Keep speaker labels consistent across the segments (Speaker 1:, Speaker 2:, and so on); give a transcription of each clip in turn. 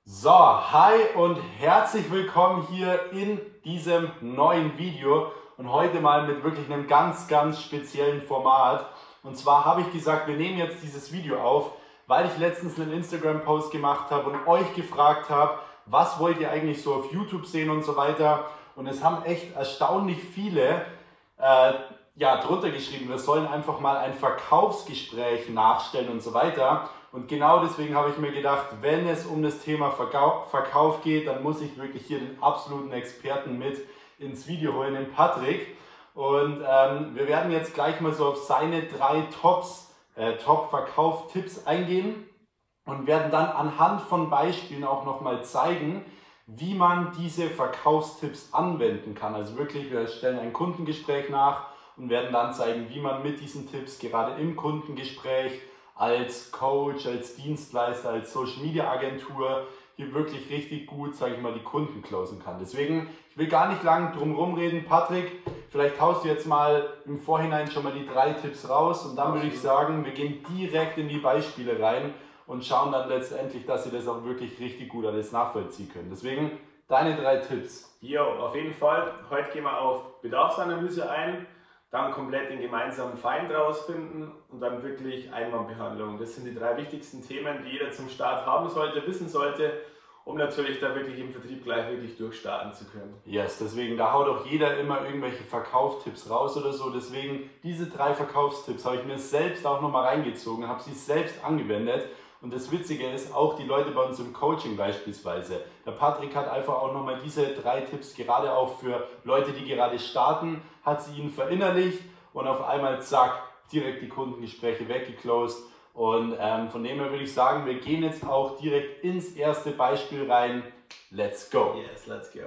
Speaker 1: So, hi und herzlich willkommen hier in diesem neuen Video und heute mal mit wirklich einem ganz speziellen Format. Und zwar habe ich gesagt, wir nehmen jetzt dieses Video auf, weil ich letztens einen Instagram-Post gemacht habe und euch gefragt habe, was wollt ihr eigentlich so auf YouTube sehen und so weiter. Und es haben echt erstaunlich viele drunter geschrieben, wir sollen einfach mal ein Verkaufsgespräch nachstellen und so weiter. Und genau deswegen habe ich mir gedacht, wenn es um das Thema Verkauf geht, dann muss ich wirklich hier den absoluten Experten mit ins Video holen, den Patrick. Und wir werden jetzt gleich mal so auf seine 3 Top-Verkauf-Tipps eingehen und werden dann anhand von Beispielen auch nochmal zeigen, wie man diese Verkaufstipps anwenden kann. Also wirklich, wir stellen ein Kundengespräch nach und werden dann zeigen, wie man mit diesen Tipps gerade im Kundengespräch als Coach, als Dienstleister, als Social Media Agentur hier wirklich richtig gut, sage ich mal, die Kunden closen kann. Deswegen, ich will gar nicht lang drum herum reden. Patrick, vielleicht haust du jetzt mal im Vorhinein schon mal die 3 Tipps raus und dann würde ich sagen, wir gehen direkt in die Beispiele rein und schauen dann letztendlich, dass ihr das auch wirklich richtig gut alles nachvollziehen könnt. Deswegen, deine 3 Tipps.
Speaker 2: Jo, auf jeden Fall. Heute gehen wir auf Bedarfsanalyse ein, dann komplett den gemeinsamen Feind rausfinden und dann wirklich Einwandbehandlung. Das sind die 3 wichtigsten Themen, die jeder zum Start haben sollte, wissen sollte, um natürlich da wirklich im Vertrieb gleich wirklich durchstarten zu können.
Speaker 1: Yes, deswegen, da haut auch jeder immer irgendwelche Verkaufstipps raus oder so. Deswegen, diese 3 Verkaufstipps habe ich mir selbst auch nochmal reingezogen, habe sie selbst angewendet. Und das Witzige ist, auch die Leute bei uns im Coaching beispielsweise. Der Patrick hat einfach auch nochmal diese 3 Tipps, gerade auch für Leute, die gerade starten, hat sie ihnen verinnerlicht und auf einmal zack, direkt die Kundengespräche weggeclosed. Und von dem her würde ich sagen, wir gehen jetzt auch direkt ins erste Beispiel rein. Let's go!
Speaker 2: Yes, let's go!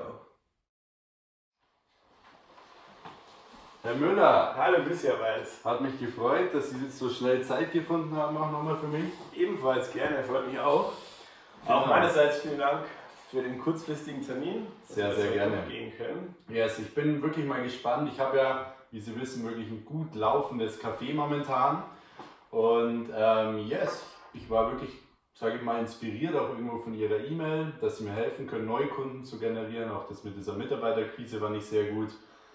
Speaker 1: Herr Müller,
Speaker 2: hallo, grüß dich, Herr Weiß.
Speaker 1: Hat mich gefreut, dass Sie jetzt so schnell Zeit gefunden haben, auch nochmal für mich.
Speaker 2: Ebenfalls gerne, freut mich auch. Auch meinerseits vielen Dank für den kurzfristigen Termin,
Speaker 1: dass wir
Speaker 2: sehr
Speaker 1: gerne
Speaker 2: gehen können.
Speaker 1: Yes, ich bin wirklich mal gespannt. Ich habe ja, wie Sie wissen, wirklich ein gut laufendes Café momentan. Und yes, ich war wirklich, sage ich mal, inspiriert auch irgendwo von Ihrer E-Mail, dass Sie mir helfen können, neue Kunden zu generieren. Auch das mit dieser Mitarbeiterkrise war nicht sehr gut.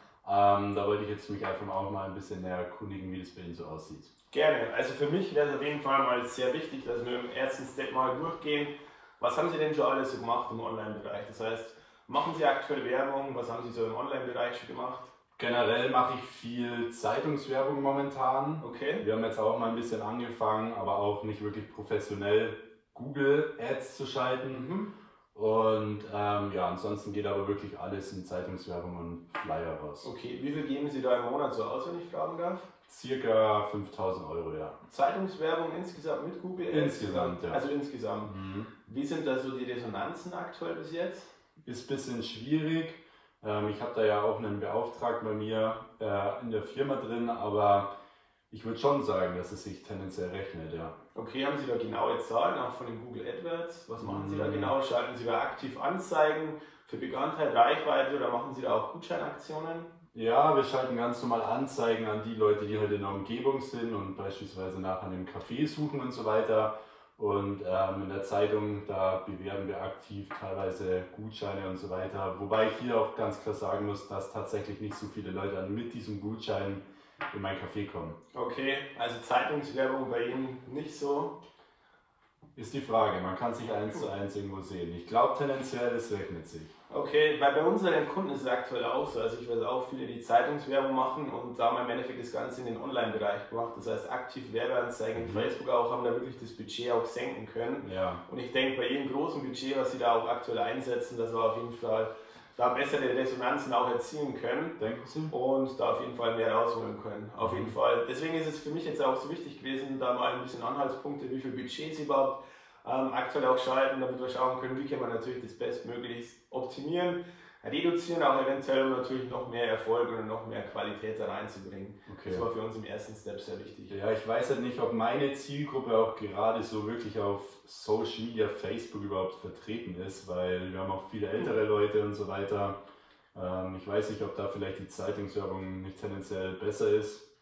Speaker 1: Da wollte ich jetzt mich einfach auch mal ein bisschen näher erkundigen, wie das bei Ihnen so aussieht.
Speaker 2: Gerne. Also für mich wäre es auf jeden Fall mal sehr wichtig, dass wir im ersten Step mal durchgehen. Was haben Sie denn schon alles so gemacht im Online-Bereich? Das heißt, machen Sie aktuell Werbung? Was haben Sie so im Online-Bereich schon gemacht?
Speaker 1: Generell mache ich viel Zeitungswerbung momentan.
Speaker 2: Okay.
Speaker 1: Wir haben jetzt auch mal ein bisschen angefangen, aber auch nicht wirklich professionell Google Ads zu schalten. Und ansonsten geht aber wirklich alles in Zeitungswerbung und Flyer raus.
Speaker 2: Okay, wie viel geben Sie da im Monat so aus, wenn ich fragen darf?
Speaker 1: Circa 5.000 Euro, ja.
Speaker 2: Zeitungswerbung insgesamt mit Google Ads?
Speaker 1: Insgesamt, ja.
Speaker 2: Also insgesamt. Wie sind da so die Resonanzen aktuell bis jetzt?
Speaker 1: Ist ein bisschen schwierig. Ich habe da ja auch einen Beauftragten bei mir in der Firma drin, aber ich würde schon sagen, dass es sich tendenziell rechnet, ja.
Speaker 2: Okay, haben Sie da genaue Zahlen, auch von den Google AdWords? Was machen Sie da genau? Schalten Sie da aktiv Anzeigen für Bekanntheit, Reichweite oder machen Sie da auch Gutscheinaktionen?
Speaker 1: Ja, wir schalten ganz normal Anzeigen an die Leute, die halt in der Umgebung sind und beispielsweise nach einem Café suchen und so weiter. Und in der Zeitung, da bewerben wir aktiv teilweise Gutscheine und so weiter. Wobei ich hier auch ganz klar sagen muss, dass tatsächlich nicht so viele Leute dann mit diesem Gutschein in mein Café kommen.
Speaker 2: Okay, also Zeitungswerbung bei Ihnen nicht so?
Speaker 1: Ist die Frage, man kann sich 1:1 irgendwo sehen. Ich glaube tendenziell, es rechnet sich.
Speaker 2: Okay, weil bei unseren Kunden ist es aktuell auch so. Also ich weiß auch viele, die Zeitungswerbung machen und da haben wir im Endeffekt das Ganze in den Online-Bereich gemacht. Das heißt aktiv Werbeanzeigen in Facebook auch, haben da wirklich das Budget auch senken können.
Speaker 1: Ja.
Speaker 2: Und ich denke, bei Ihrem großen Budget, was Sie da auch aktuell einsetzen, dass wir auf jeden Fall da bessere Resonanzen auch erzielen können.
Speaker 1: Denken Sie?
Speaker 2: Und da auf jeden Fall mehr rausholen können. Auf jeden Fall. Deswegen ist es für mich jetzt auch so wichtig gewesen, da mal ein bisschen Anhaltspunkte, wie viel Budget Sie überhaupt aktuell auch schalten, damit wir schauen können, wie kann man natürlich das bestmöglichst optimieren, reduzieren, auch eventuell, um natürlich noch mehr Erfolg und noch mehr Qualität da reinzubringen.
Speaker 1: Okay.
Speaker 2: Das war für uns im ersten Step sehr wichtig.
Speaker 1: Ja, ich weiß halt nicht, ob meine Zielgruppe auch gerade so wirklich auf Social Media, Facebook überhaupt vertreten ist, weil wir haben auch viele ältere Leute und so weiter. Ich weiß nicht, ob da vielleicht die Zeitungswerbung nicht tendenziell besser ist.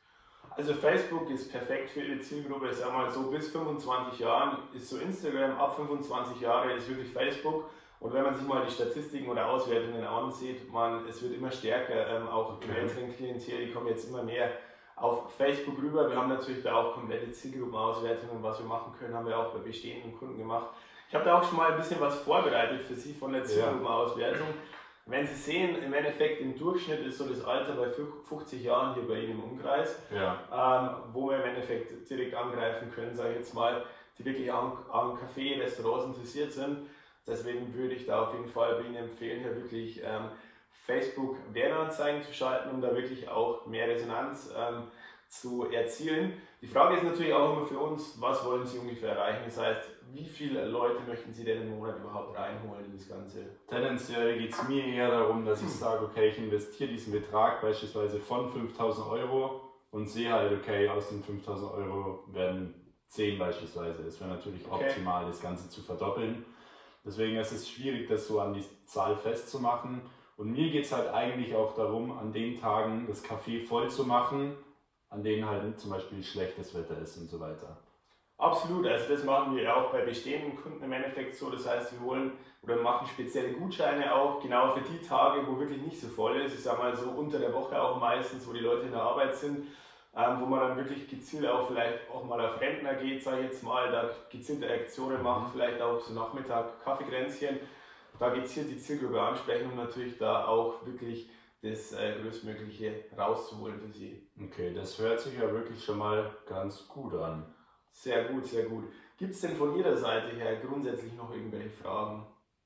Speaker 2: Also Facebook ist perfekt für die Zielgruppe, ich sag mal so bis 25 Jahren ist so Instagram, ab 25 Jahre ist wirklich Facebook. Und wenn man sich mal die Statistiken oder Auswertungen ansieht, es wird immer stärker, auch im älteren Klientel, die kommen jetzt immer mehr auf Facebook rüber. Wir haben natürlich da auch komplette Zielgruppenauswertungen, was wir machen können, haben wir auch bei bestehenden Kunden gemacht. Ich habe da auch schon mal ein bisschen was vorbereitet für Sie von der Zielgruppenauswertung. Wenn Sie sehen, im Endeffekt im Durchschnitt ist so das Alter bei 50 Jahren hier bei Ihnen im Umkreis, wo wir im Endeffekt direkt angreifen können, sage ich jetzt mal, die wirklich an Café, Restaurants interessiert sind. Deswegen würde ich da auf jeden Fall bei Ihnen empfehlen, hier wirklich Facebook Werbeanzeigen zu schalten, um da wirklich auch mehr Resonanz zu erzielen. Die Frage ist natürlich auch immer für uns, was wollen Sie ungefähr erreichen? Das heißt, wie viele Leute möchten Sie denn im Monat überhaupt reinholen in das Ganze?
Speaker 1: Tendenziell geht es mir eher darum, dass ich sage, okay, ich investiere diesen Betrag beispielsweise von 5.000 Euro und sehe halt, okay, aus den 5.000 Euro werden 10 beispielsweise. Das wäre natürlich optimal, das Ganze zu verdoppeln. Deswegen ist es schwierig, das so an die Zahl festzumachen. Und mir geht es halt eigentlich auch darum, an den Tagen das Café voll zu machen, an denen halt zum Beispiel schlechtes Wetter ist und so weiter.
Speaker 2: Absolut, also das machen wir auch bei bestehenden Kunden im Endeffekt so. Das heißt, wir holen oder machen spezielle Gutscheine auch, genau für die Tage, wo wirklich nicht so voll ist. Ich sage mal so unter der Woche auch meistens, wo die Leute in der Arbeit sind, wo man dann wirklich gezielt auch vielleicht auch mal auf Rentner geht, sage ich jetzt mal, da gezielte Aktionen macht, vielleicht auch so Nachmittag Kaffeekränzchen, da gezielt die Zielgruppe ansprechen, um natürlich da auch wirklich das Größtmögliche rauszuholen für Sie.
Speaker 1: Okay, das hört sich ja wirklich schon mal ganz gut an.
Speaker 2: Sehr gut, sehr gut. Gibt es denn von Ihrer Seite her grundsätzlich noch irgendwelche Fragen?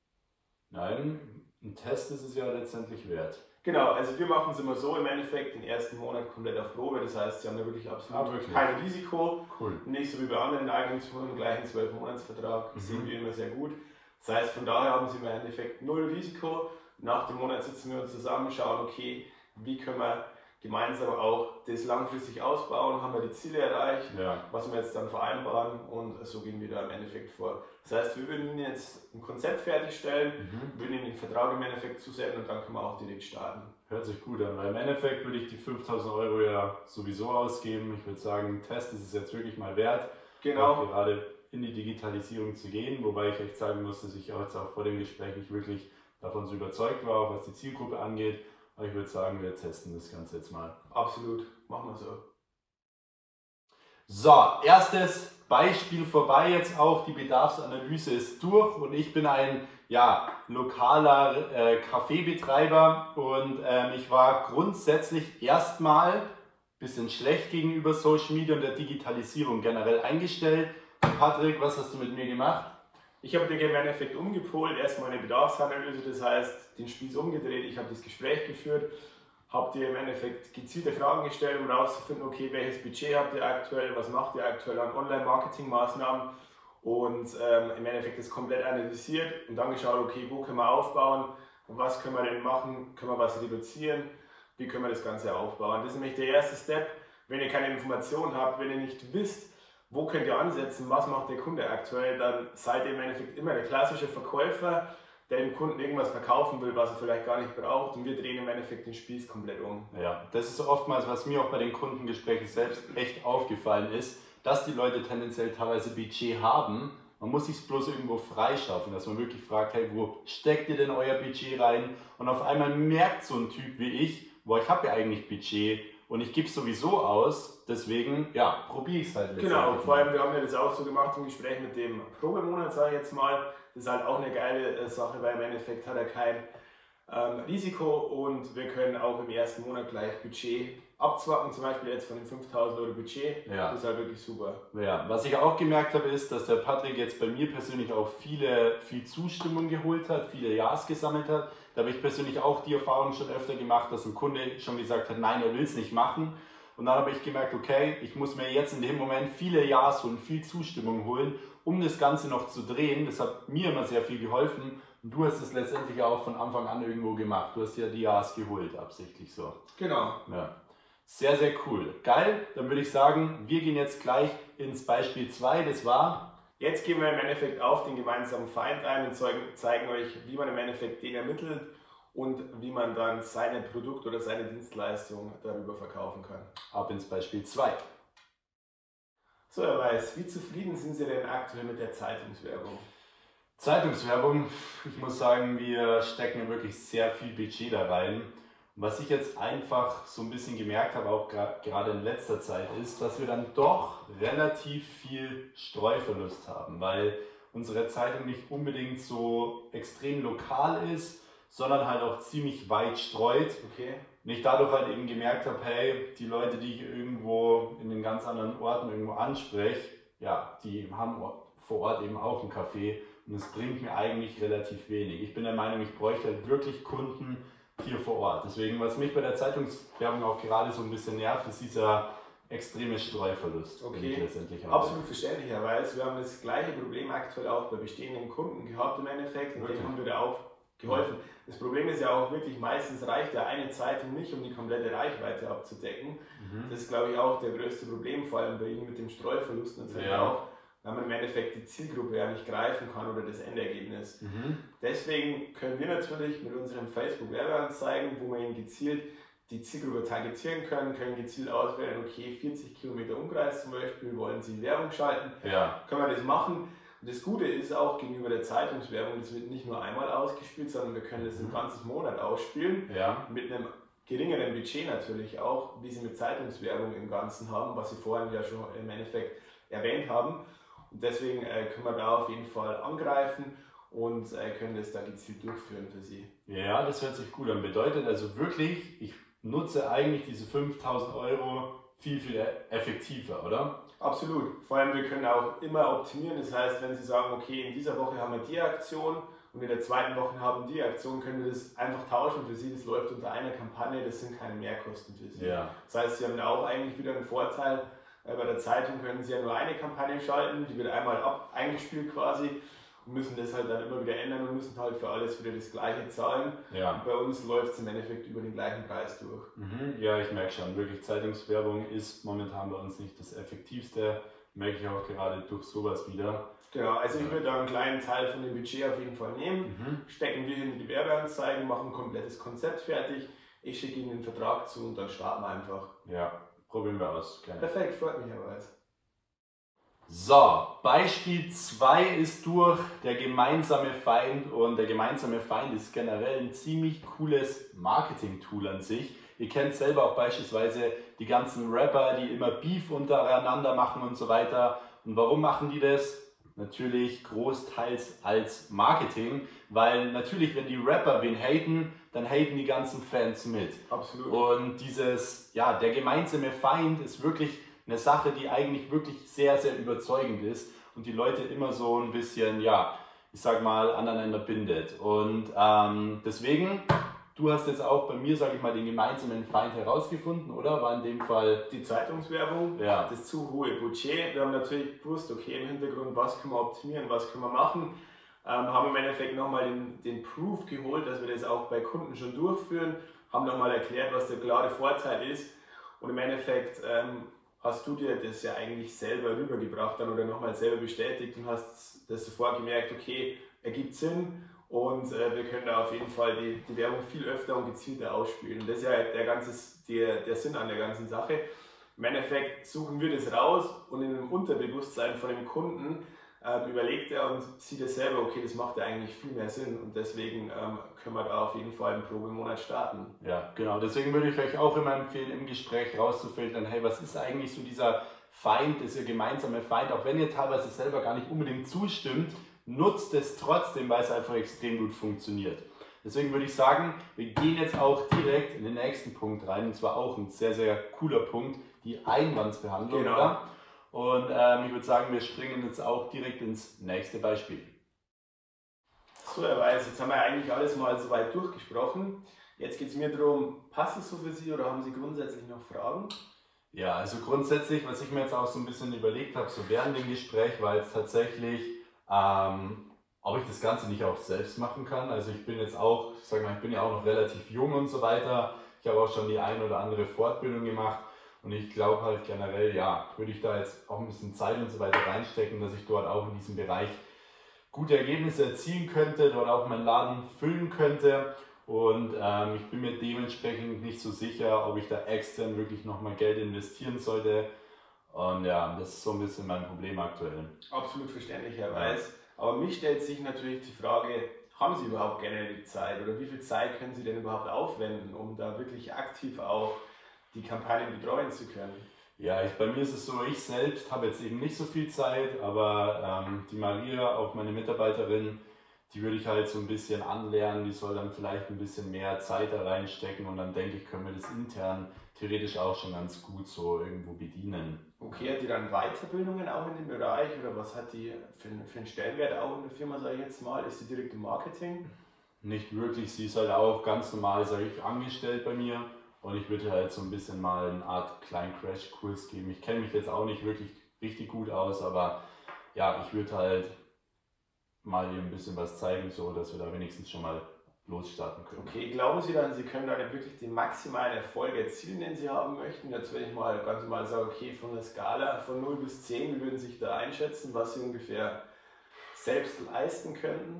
Speaker 1: Nein, ein Test ist es ja letztendlich wert.
Speaker 2: Genau, also wir machen es immer so im Endeffekt, den ersten Monat komplett auf Probe, das heißt, Sie haben da wirklich absolut kein Risiko.
Speaker 1: Cool.
Speaker 2: Nicht so wie bei anderen Agenturen, gleich einen 12-Monats-Vertrag, das sehen wir immer sehr gut. Das heißt, von daher haben Sie im Endeffekt null Risiko. Nach dem Monat sitzen wir uns zusammen, schauen, okay, wie können wir gemeinsam auch das langfristig ausbauen, haben wir die Ziele erreicht, was wir jetzt dann vereinbaren und so gehen wir da im Endeffekt vor. Das heißt, wir würden Ihnen jetzt ein Konzept fertigstellen, würden Ihnen den Vertrag im Endeffekt zusenden und dann können wir auch direkt starten.
Speaker 1: Hört sich gut an, weil im Endeffekt würde ich die 5.000 Euro ja sowieso ausgeben. Ich würde sagen, ein Test ist es jetzt wirklich mal wert, auch gerade in die Digitalisierung zu gehen, wobei ich echt sagen muss, dass ich auch jetzt auch vor dem Gespräch nicht wirklich davon so überzeugt war, auch was die Zielgruppe angeht. Aber ich würde sagen, wir testen das Ganze jetzt mal.
Speaker 2: Absolut, machen wir so.
Speaker 1: So, erstes Beispiel vorbei jetzt auch. Die Bedarfsanalyse ist durch und ich bin ein lokaler Kaffeebetreiber und ich war grundsätzlich erstmal ein bisschen schlecht gegenüber Social Media und der Digitalisierung generell eingestellt. Patrick, was hast du mit mir gemacht?
Speaker 2: Ich habe dir im Endeffekt umgepolt, erstmal eine Bedarfsanalyse, das heißt den Spieß umgedreht, ich habe das Gespräch geführt, habe dir im Endeffekt gezielte Fragen gestellt, um herauszufinden, okay, welches Budget habt ihr aktuell, was macht ihr aktuell an Online-Marketing-Maßnahmen und im Endeffekt das komplett analysiert und dann geschaut, okay, wo können wir aufbauen und was können wir denn machen, können wir was reduzieren, wie können wir das Ganze aufbauen. Das ist nämlich der erste Step, wenn ihr keine Informationen habt, wenn ihr nicht wisst, wo könnt ihr ansetzen, was macht der Kunde aktuell, dann seid ihr im Endeffekt immer der klassische Verkäufer, der dem Kunden irgendwas verkaufen will, was er vielleicht gar nicht braucht und wir drehen im Endeffekt den Spieß komplett um.
Speaker 1: Ja, das ist oftmals, was mir auch bei den Kundengesprächen selbst echt aufgefallen ist, dass die Leute tendenziell teilweise Budget haben, man muss sich es bloß irgendwo freischaffen, dass man wirklich fragt, hey, wo steckt ihr denn euer Budget rein? Und auf einmal merkt so ein Typ wie ich, boah, ich habe ja eigentlich Budget, und ich gebe es sowieso aus, deswegen, probiere ich es halt.
Speaker 2: Genau, vor allem, wir haben ja das auch so gemacht im Gespräch mit dem Probemonat, sage ich jetzt mal. Das ist halt auch eine geile Sache, weil im Endeffekt hat er kein Risiko und wir können auch im ersten Monat gleich Budget abzwacken, zum Beispiel jetzt von den 5.000 Euro Budget.
Speaker 1: Ja.
Speaker 2: Das ist halt wirklich super.
Speaker 1: Ja, was ich auch gemerkt habe, ist, dass der Patrick jetzt bei mir persönlich auch viel Zustimmung geholt hat, viele Ja's gesammelt hat. Da habe ich persönlich auch die Erfahrung schon öfter gemacht, dass ein Kunde schon gesagt hat, nein, er will es nicht machen. Und dann habe ich gemerkt, okay, ich muss mir jetzt in dem Moment viele Ja's und viel Zustimmung holen, um das Ganze noch zu drehen. Das hat mir immer sehr viel geholfen. Und du hast es letztendlich auch von Anfang an irgendwo gemacht. Du hast ja die Ja's geholt, absichtlich so.
Speaker 2: Genau.
Speaker 1: Ja. Sehr, sehr cool. Geil, dann würde ich sagen, wir gehen jetzt gleich ins Beispiel 2. Das war...
Speaker 2: Jetzt gehen wir im Endeffekt auf den gemeinsamen Feind ein und zeigen euch, wie man im Endeffekt den ermittelt und wie man dann sein Produkt oder seine Dienstleistung darüber verkaufen kann.
Speaker 1: Ab ins Beispiel 2.
Speaker 2: So, Herr Weiß, wie zufrieden sind Sie denn aktuell mit der Zeitungswerbung?
Speaker 1: Zeitungswerbung, ich muss sagen, wir stecken wirklich sehr viel Budget da rein. Und was ich jetzt einfach so ein bisschen gemerkt habe, auch gerade in letzter Zeit, ist, dass wir dann doch relativ viel Streuverlust haben, weil unsere Zeitung nicht unbedingt so extrem lokal ist, sondern halt auch ziemlich weit streut.
Speaker 2: Okay.
Speaker 1: Und ich dadurch halt eben gemerkt habe, hey, die Leute, die ich irgendwo in den ganz anderen Orten irgendwo anspreche, ja, die haben vor Ort eben auch einen Café und es bringt mir eigentlich relativ wenig. Ich bin der Meinung, ich bräuchte halt wirklich Kunden hier vor Ort. Deswegen, was mich bei der Zeitungswerbung auch gerade so ein bisschen nervt, ist dieser extreme Streuverlust.
Speaker 2: Okay,
Speaker 1: letztendlich
Speaker 2: absolut verständlicherweise. Wir haben das gleiche Problem aktuell auch bei bestehenden Kunden gehabt im Endeffekt und denen haben wir da auch geholfen. Das Problem ist ja auch wirklich, meistens reicht ja eine Zeitung nicht, um die komplette Reichweite abzudecken. Das ist, glaube ich, auch der größte Problem, vor allem bei Ihnen mit dem Streuverlust natürlich auch, weil man im Endeffekt die Zielgruppe ja nicht greifen kann oder das Endergebnis. Deswegen können wir natürlich mit unserem Facebook-Werbeanzeigen, wo wir Ihnen gezielt die Zielgruppe targetieren können gezielt auswählen, okay, 40 Kilometer Umkreis zum Beispiel, wollen Sie Werbung schalten, können wir das machen. Und das Gute ist auch gegenüber der Zeitungswerbung, das wird nicht nur einmal ausgespielt, sondern wir können das einen ganzen Monat ausspielen, mit einem geringeren Budget natürlich auch, wie Sie mit Zeitungswerbung im Ganzen haben, was Sie vorhin ja schon im Endeffekt erwähnt haben. Und deswegen können wir da auf jeden Fall angreifen und können das da gezielt durchführen für Sie.
Speaker 1: Ja, das hört sich gut an. Bedeutet also wirklich, ich nutze eigentlich diese 5.000 € viel, viel effektiver, oder?
Speaker 2: Absolut. Vor allem, wir können auch immer optimieren. Das heißt, wenn Sie sagen, okay, in dieser Woche haben wir die Aktion und in der zweiten Woche haben wir die Aktion, können wir das einfach tauschen für Sie. Das läuft unter einer Kampagne, das sind keine Mehrkosten für Sie.
Speaker 1: Ja.
Speaker 2: Das heißt, Sie haben da auch eigentlich wieder einen Vorteil. Bei der Zeitung können Sie ja nur eine Kampagne schalten, die wird einmal eingespielt quasi und müssen das halt dann immer wieder ändern und müssen halt für alles wieder das Gleiche zahlen.
Speaker 1: Ja.
Speaker 2: Und bei uns läuft es im Endeffekt über den gleichen Preis durch.
Speaker 1: Ja, ich merke schon, wirklich Zeitungswerbung ist momentan bei uns nicht das Effektivste, merke ich auch gerade durch sowas wieder.
Speaker 2: Genau, also ich würde da einen kleinen Teil von dem Budget auf jeden Fall nehmen, stecken wir hinter die Werbeanzeigen, machen ein komplettes Konzept fertig, ich schicke Ihnen den Vertrag zu und dann starten wir einfach.
Speaker 1: Ja, probieren wir aus. Gerne.
Speaker 2: Perfekt, freut mich, Herr Weiß.
Speaker 1: So, Beispiel 2 ist durch, der gemeinsame Feind, und der gemeinsame Feind ist generell ein ziemlich cooles Marketing-Tool an sich. Ihr kennt selber auch beispielsweise die ganzen Rapper, die immer Beef untereinander machen und so weiter. Und warum machen die das? Natürlich großteils als Marketing, weil natürlich, wenn die Rapper wen haten, dann haten die ganzen Fans mit.
Speaker 2: Absolut.
Speaker 1: Und dieses, ja, der gemeinsame Feind ist wirklich eine Sache, die eigentlich wirklich sehr, sehr überzeugend ist und die Leute immer so ein bisschen, ja, ich sag mal, aneinander bindet. Und deswegen, du hast jetzt auch bei mir, sage ich mal, den gemeinsamen Feind herausgefunden, oder? War in dem Fall
Speaker 2: die Zeitungswerbung, das zu hohe Budget. Wir haben natürlich gewusst, okay, im Hintergrund, was können wir optimieren, was können wir machen. Haben im Endeffekt nochmal den Proof geholt, dass wir das auch bei Kunden schon durchführen, haben nochmal erklärt, was der klare Vorteil ist. Und im Endeffekt hast du dir das ja eigentlich selber rübergebracht dann oder nochmal selber bestätigt und hast das sofort gemerkt, okay, ergibt Sinn und wir können da auf jeden Fall die Werbung viel öfter und gezielter ausspielen. Und das ist ja der Sinn an der ganzen Sache. Im Endeffekt suchen wir das raus und in dem Unterbewusstsein von dem Kunden überlegt er und sieht es selber, okay, das macht ja eigentlich viel mehr Sinn und deswegen können wir da auf jeden Fall einen Probemonat starten.
Speaker 1: Ja, genau. Deswegen würde ich euch auch immer empfehlen, im Gespräch rauszufiltern, hey, was ist eigentlich so dieser Feind, dieser gemeinsame Feind, auch wenn ihr teilweise selber gar nicht unbedingt zustimmt, nutzt es trotzdem, weil es einfach extrem gut funktioniert. Deswegen würde ich sagen, wir gehen jetzt auch direkt in den nächsten Punkt rein, und zwar auch ein sehr, sehr cooler Punkt, die Einwandsbehandlung.
Speaker 2: Genau.
Speaker 1: Oder? Und ich würde sagen, wir springen jetzt auch direkt ins nächste Beispiel.
Speaker 2: So, Herr Weiß, jetzt haben wir eigentlich alles mal soweit durchgesprochen. Jetzt geht es mir darum, passt es so für Sie oder haben Sie grundsätzlich noch Fragen?
Speaker 1: Ja, also grundsätzlich, was ich mir jetzt auch so ein bisschen überlegt habe, so während dem Gespräch, war jetzt tatsächlich, ob ich das Ganze nicht auch selbst machen kann. Also ich bin jetzt auch, ich sage mal, ich bin ja auch noch relativ jung und so weiter. Ich habe auch schon die ein oder andere Fortbildung gemacht. Und ich glaube halt generell, ja, würde ich da jetzt auch ein bisschen Zeit und so weiter reinstecken, dass ich dort auch in diesem Bereich gute Ergebnisse erzielen könnte, dort auch meinen Laden füllen könnte. Und ich bin mir dementsprechend nicht so sicher, ob ich da extern wirklich nochmal Geld investieren sollte. Und ja, das ist so ein bisschen mein Problem aktuell.
Speaker 2: Absolut verständlicherweise. Aber mich stellt sich natürlich die Frage, haben Sie überhaupt generell die Zeit oder wie viel Zeit können Sie denn überhaupt aufwenden, um da wirklich aktiv auch die Kampagnen betreuen zu können?
Speaker 1: Ja, bei mir ist es so, ich selbst habe jetzt eben nicht so viel Zeit, aber die Maria, auch meine Mitarbeiterin, die würde ich halt so ein bisschen anlernen, die soll dann vielleicht ein bisschen mehr Zeit da reinstecken und dann denke ich, können wir das intern theoretisch auch schon ganz gut so irgendwo bedienen.
Speaker 2: Okay, hat die dann Weiterbildungen auch in dem Bereich oder was hat die für einen Stellenwert auch in der Firma, sage ich jetzt mal? Ist sie direkt im Marketing?
Speaker 1: Nicht wirklich, sie ist halt auch ganz normal, sage ich, angestellt bei mir und ich würde halt so ein bisschen mal eine Art kleinen Crashkurs geben. Ich kenne mich jetzt auch nicht wirklich richtig gut aus, aber ja, ich würde halt mal ihr ein bisschen was zeigen, so dass wir da wenigstens schon mal losstarten können.
Speaker 2: Okay, glauben Sie dann, Sie können dann wirklich den maximalen Erfolg erzielen, den Sie haben möchten? Jetzt wenn ich mal ganz normal sage, okay, von der Skala von 0 bis 10, wie würden Sie sich da einschätzen, was Sie ungefähr selbst leisten könnten?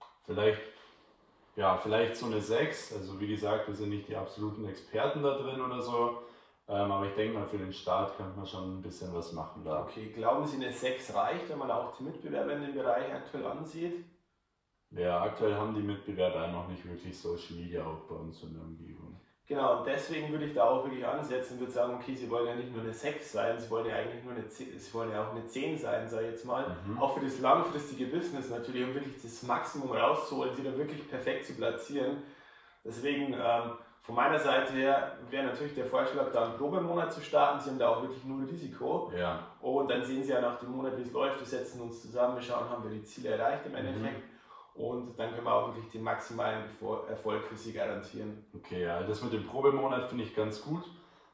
Speaker 1: Vielleicht so eine 6. Also wie gesagt, wir sind nicht die absoluten Experten da drin oder so. Aber ich denke mal, für den Start könnte man schon ein bisschen was machen da.
Speaker 2: Okay, glauben Sie, eine 6 reicht, wenn man auch die Mitbewerber in dem Bereich aktuell ansieht?
Speaker 1: Ja, aktuell haben die Mitbewerber noch nicht wirklich Social Media auch bei uns in der Umgebung.
Speaker 2: Genau, und deswegen würde ich da auch wirklich ansetzen und würde sagen, okay, Sie wollen ja nicht nur eine 6 sein, Sie wollen ja eigentlich nur eine 10, Sie wollen ja auch eine 10 sein, sage ich jetzt mal. Auch für das langfristige Business natürlich, um wirklich das Maximum rauszuholen, Sie da wirklich perfekt zu platzieren. Deswegen von meiner Seite her wäre natürlich der Vorschlag, da einen Probemonat zu starten. Sie haben da auch wirklich null Risiko.
Speaker 1: Ja.
Speaker 2: Und dann sehen Sie ja nach dem Monat, wie es läuft. Wir setzen uns zusammen, wir schauen, haben wir die Ziele erreicht im Endeffekt. Und dann können wir auch wirklich den maximalen Erfolg für Sie garantieren.
Speaker 1: Okay, ja, das mit dem Probemonat finde ich ganz gut.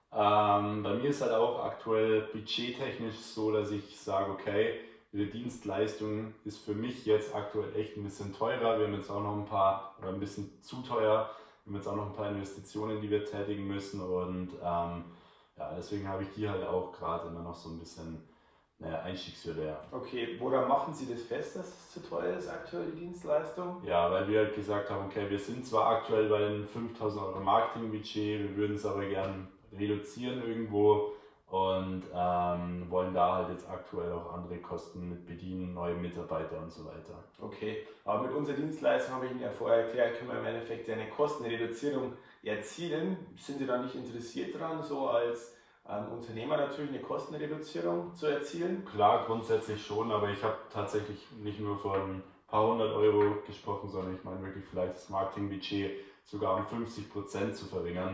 Speaker 1: Bei mir ist halt auch aktuell budgettechnisch so, dass ich sage, okay, die Dienstleistung ist für mich jetzt aktuell echt ein bisschen teurer. Wir haben jetzt auch noch ein bisschen zu teuer. Wir haben jetzt auch noch ein paar Investitionen, die wir tätigen müssen und deswegen habe ich die halt auch gerade immer noch so ein bisschen Einstiegshürde. Ja.
Speaker 2: Okay, woran machen Sie das fest, dass es zu teuer ist, aktuell die Dienstleistung?
Speaker 1: Ja, weil wir halt gesagt haben, okay, wir sind zwar aktuell bei den 5.000 Euro Marketingbudget, wir würden es aber gern reduzieren irgendwo und wollen da halt jetzt aktuell auch andere Kosten mit bedienen, neue Mitarbeiter und so weiter.
Speaker 2: Okay, aber mit unserer Dienstleistung habe ich Ihnen ja vorher erklärt, können wir im Endeffekt eine Kostenreduzierung erzielen. Sind Sie da nicht interessiert daran, so als Unternehmer natürlich eine Kostenreduzierung zu erzielen?
Speaker 1: Klar, grundsätzlich schon, aber ich habe tatsächlich nicht nur von ein paar 100 € gesprochen, sondern ich meine wirklich vielleicht das Marketingbudget sogar um 50% zu verringern.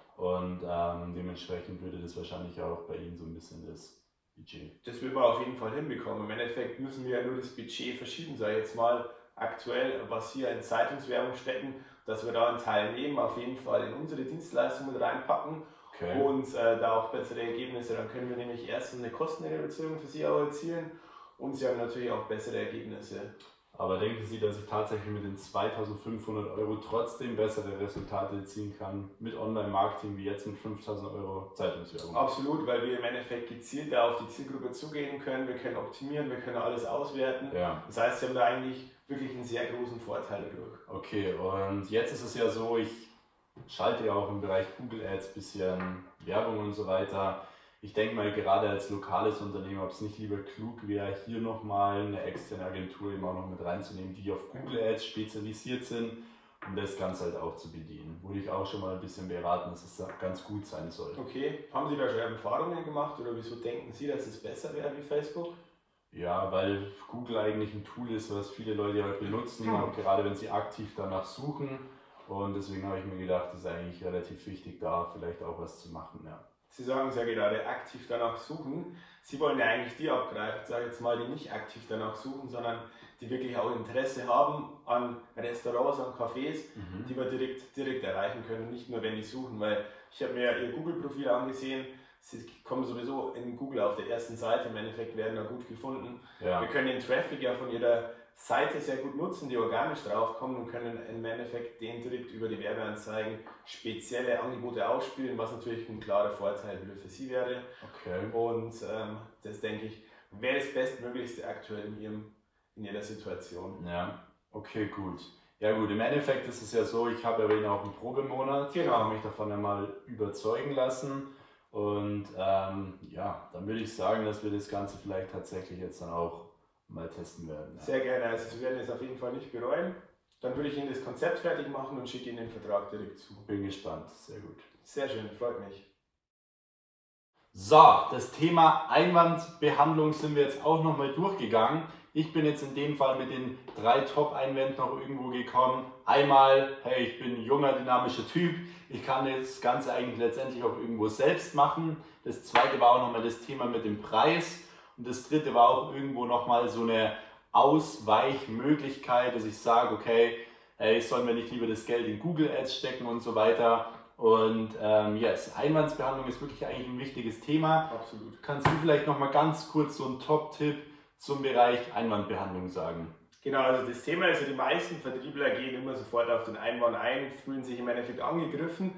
Speaker 1: Und dementsprechend würde das wahrscheinlich auch bei Ihnen so ein bisschen das Budget.
Speaker 2: Das will man auf jeden Fall hinbekommen. Im Endeffekt müssen wir ja nur das Budget verschieben, sage ich jetzt mal aktuell, was hier in Zeitungswerbung stecken, dass wir da einen Teil nehmen, auf jeden Fall in unsere Dienstleistung mit reinpacken. Okay. Und da auch bessere Ergebnisse, dann können wir nämlich erst eine Kostenreduzierung für Sie auch erzielen und Sie haben natürlich auch bessere Ergebnisse.
Speaker 1: Aber denken Sie, dass ich tatsächlich mit den 2.500 € trotzdem bessere Resultate erzielen kann mit Online-Marketing wie jetzt mit 5.000 € Zeitungswerbung?
Speaker 2: Absolut, weil wir im Endeffekt gezielt da auf die Zielgruppe zugehen können, wir können optimieren, wir können alles auswerten. Ja. Das heißt, Sie haben da eigentlich wirklich einen sehr großen Vorteil dadurch.
Speaker 1: Okay, und jetzt ist es ja so, ich schalte ja auch im Bereich Google Ads ein bisschen Werbung und so weiter. Ich denke mal, gerade als lokales Unternehmen, ob es nicht lieber klug wäre, hier nochmal eine externe Agentur eben auch noch mit reinzunehmen, die auf Google Ads spezialisiert sind, um das Ganze halt auch zu bedienen. Wurde ich auch schon mal ein bisschen beraten, dass es ganz gut sein soll.
Speaker 2: Okay, haben Sie da schon Erfahrungen gemacht oder wieso denken Sie, dass es besser wäre wie Facebook?
Speaker 1: Ja, weil Google eigentlich ein Tool ist, was viele Leute halt benutzen, und gerade wenn sie aktiv danach suchen. Und deswegen habe ich mir gedacht, es ist eigentlich relativ wichtig, da vielleicht auch was zu machen. Ja.
Speaker 2: Sie sagen es ja gerade, aktiv danach suchen. Sie wollen ja eigentlich die abgreifen, sage ich jetzt mal, die nicht aktiv danach suchen, sondern die wirklich auch Interesse haben an Restaurants, an Cafés, die wir direkt erreichen können, nicht nur wenn die suchen, weil ich habe mir ihr Google-Profil angesehen, sie kommen sowieso in Google auf der ersten Seite, im Endeffekt werden da gut gefunden. Ja. Wir können den Traffic ja von ihrer Seite sehr gut nutzen, die organisch draufkommen und können im Endeffekt den direkt über die Werbeanzeigen spezielle Angebote ausspielen, was natürlich ein klarer Vorteil wieder für Sie wäre. Okay. Und das denke ich, wäre das Bestmöglichste aktuell in Ihrer Situation.
Speaker 1: Ja, okay, gut. Ja gut, im Endeffekt ist es ja so, ich habe ja bei Ihnen auch einen Probemonat,
Speaker 2: Genau.
Speaker 1: ich habe mich davon ja mal überzeugen lassen und ja, dann würde ich sagen, dass wir das Ganze vielleicht tatsächlich jetzt dann auch mal testen werden. Ja.
Speaker 2: Sehr gerne, also Sie werden es auf jeden Fall nicht bereuen. Dann würde ich Ihnen das Konzept fertig machen und schicke Ihnen den Vertrag direkt zu.
Speaker 1: Bin gespannt, sehr gut.
Speaker 2: Sehr schön, freut mich.
Speaker 1: So, das Thema Einwandbehandlung sind wir jetzt auch nochmal durchgegangen. Ich bin jetzt in dem Fall mit den 3 Top-Einwänden noch irgendwo gekommen. Einmal, hey, ich bin ein junger, dynamischer Typ. Ich kann das Ganze eigentlich letztendlich auch irgendwo selbst machen. Das zweite war auch nochmal das Thema mit dem Preis. Und das dritte war auch irgendwo nochmal so eine Ausweichmöglichkeit, dass ich sage, okay, hey, sollen wir nicht lieber das Geld in Google Ads stecken und so weiter. Und yes, Einwandsbehandlung ist wirklich eigentlich ein wichtiges Thema.
Speaker 2: Absolut.
Speaker 1: Kannst du vielleicht noch mal ganz kurz so einen Top-Tipp zum Bereich Einwandbehandlung sagen?
Speaker 2: Genau, also das Thema ist ja, die meisten Vertriebler gehen immer sofort auf den Einwand ein, fühlen sich im Endeffekt angegriffen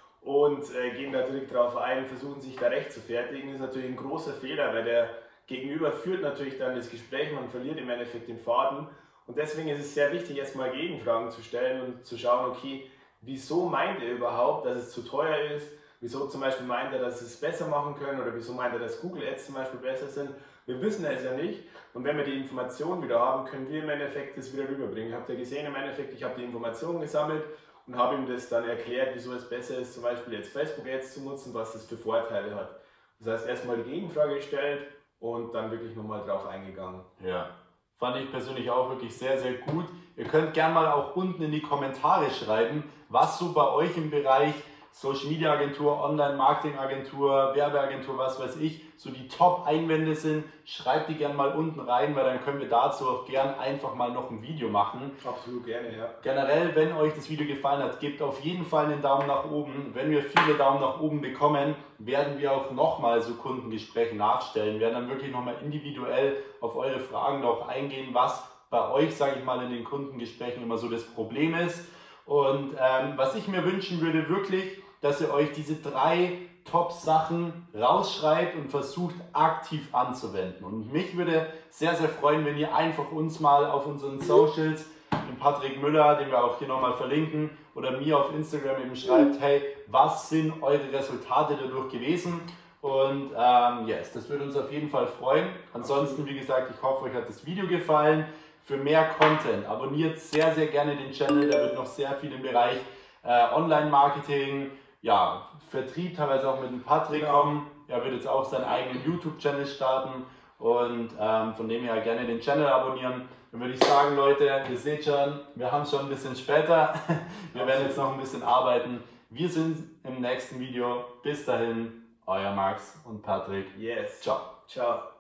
Speaker 2: und gehen da direkt drauf ein, versuchen sich da recht zu fertigen. Das ist natürlich ein großer Fehler, weil der Gegenüber führt natürlich dann das Gespräch, man verliert im Endeffekt den Faden. Und deswegen ist es sehr wichtig, erstmal Gegenfragen zu stellen und zu schauen, okay, wieso meint er überhaupt, dass es zu teuer ist? Wieso zum Beispiel meint er, dass sie es besser machen können? Oder wieso meint er, dass Google Ads zum Beispiel besser sind? Wir wissen es ja nicht. Und wenn wir die Informationen wieder haben, können wir im Endeffekt das wieder rüberbringen. Habt ihr gesehen, im Endeffekt, ich habe die Informationen gesammelt und habe ihm das dann erklärt, wieso es besser ist, zum Beispiel jetzt Facebook Ads zu nutzen, was das für Vorteile hat. Das heißt, erstmal die Gegenfrage gestellt und dann wirklich nochmal drauf eingegangen.
Speaker 1: Ja, fand ich persönlich auch wirklich sehr, sehr gut. Ihr könnt gerne mal auch unten in die Kommentare schreiben, was so bei euch im Bereich Social Media Agentur, Online Marketing Agentur, Werbeagentur, was weiß ich, so die Top-Einwände sind. Schreibt die gerne mal unten rein, weil dann können wir dazu auch gern einfach mal noch ein Video machen.
Speaker 2: Absolut gerne, ja.
Speaker 1: Generell, wenn euch das Video gefallen hat, gebt auf jeden Fall einen Daumen nach oben. Wenn wir viele Daumen nach oben bekommen, werden wir auch nochmal so Kundengespräche nachstellen. Wir werden dann wirklich nochmal individuell auf eure Fragen noch eingehen, was bei euch, sage ich mal, in den Kundengesprächen immer so das Problem ist. Und was ich mir wünschen würde, wirklich, dass ihr euch diese 3 Top-Sachen rausschreibt und versucht aktiv anzuwenden. Und mich würde sehr, sehr freuen, wenn ihr einfach uns mal auf unseren Socials, den Patrick Müller, den wir auch hier nochmal verlinken, oder mir auf Instagram eben schreibt, hey, was sind eure Resultate dadurch gewesen? Und yes, das würde uns auf jeden Fall freuen. Ansonsten, wie gesagt, ich hoffe, euch hat das Video gefallen. Für mehr Content abonniert sehr, sehr gerne den Channel. Da wird noch sehr viel im Bereich Online-Marketing, ja, Vertrieb, teilweise auch mit dem Patrick kommen. Er wird jetzt auch seinen eigenen YouTube-Channel starten und von dem her gerne den Channel abonnieren. Dann würde ich sagen, Leute, ihr seht schon, wir haben es schon ein bisschen später. Wir werden jetzt noch ein bisschen arbeiten. Wir sind im nächsten Video. Bis dahin, euer Max und Patrick.
Speaker 2: Yes.
Speaker 1: Ciao.
Speaker 2: Ciao.